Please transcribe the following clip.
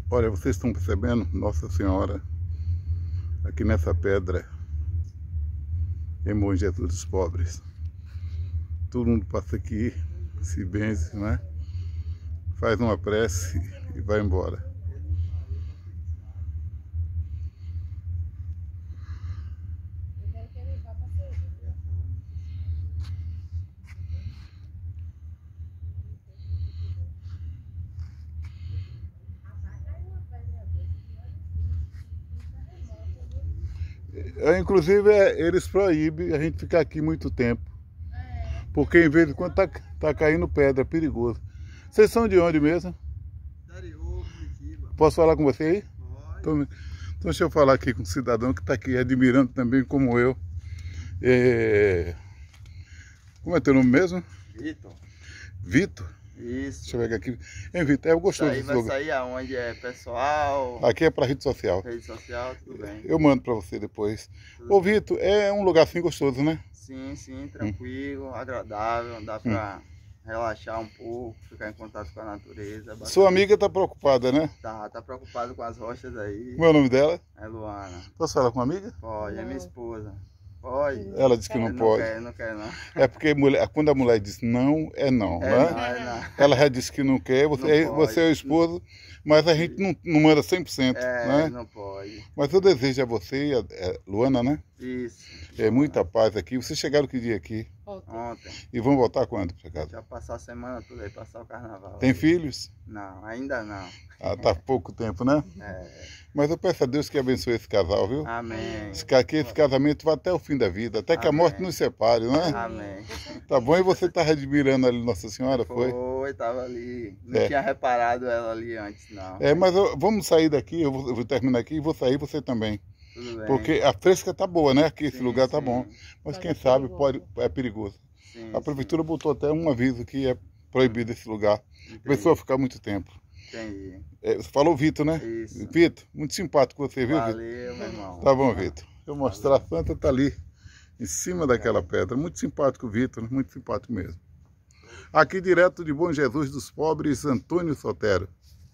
Olha, vocês estão percebendo? Nossa Senhora, aqui nessa pedra, em Bom Jesus dos Pobres. Todo mundo passa aqui, se benze, né? Faz uma prece e vai embora. Inclusive, eles proíbem a gente ficar aqui muito tempo. Porque em vez de quando tá caindo pedra, é perigoso. Vocês são de onde mesmo? Posso falar com você aí? Pode. Então deixa eu falar aqui com um cidadão que está aqui admirando também como eu. Como é teu nome mesmo? Vitor. Vitor? Isso. Deixa eu ver aqui. Hein, Vitor, é gostoso desse lugar. Vai sair aonde? É pessoal? Aqui é para rede social. Rede social, tudo bem. Eu mando para você depois. Ô Vitor, é um lugar assim gostoso, né? Sim, tranquilo, agradável, dá para relaxar um pouco, ficar em contato com a natureza. Bastante. Sua amiga está preocupada, né? Tá preocupada com as rochas aí. Como é o nome dela? É Luana. Posso falar com a amiga? Pode, é minha esposa. Pode. Ela disse que não pode. Não quer não. É porque quando a mulher diz não, é não, né? Não. Ela já disse que não quer, você é o esposo, mas a gente não manda 100%, né? Não pode. Mas eu desejo a você, Luana, né? Isso. Muita paz aqui. Vocês chegaram que dia aqui? Ontem. E vão voltar quando pra casa? Já passar a semana toda aí, passar o carnaval. Tem filhos? Não, ainda não. Tá pouco tempo, né? Mas eu peço a Deus que abençoe esse casal, viu? Amém. Esse casamento vai até o fim da vida, até que a morte nos separe, né? Amém. Tá bom? E você estava admirando ali Nossa Senhora, foi? Foi, tava ali. Não tinha reparado ela ali antes, não. Mas vamos sair daqui, eu vou terminar aqui e vou sair, você também. Tudo bem. Porque a fresca tá boa, né? Aqui esse lugar tá bom. Mas quem sabe é perigoso. Sim, a prefeitura botou até um aviso que é proibido esse lugar. A pessoa ficar muito tempo. Entendi. Você falou Vitor, né? Isso. Vitor, muito simpático você, viu, Vitor? Valeu, meu irmão. Tá bom, Vitor. Eu vou mostrar a Santa, tá ali, em cima daquela pedra. Muito simpático o Vitor, muito simpático mesmo. Aqui direto de Bom Jesus dos Pobres, Antônio Sotero.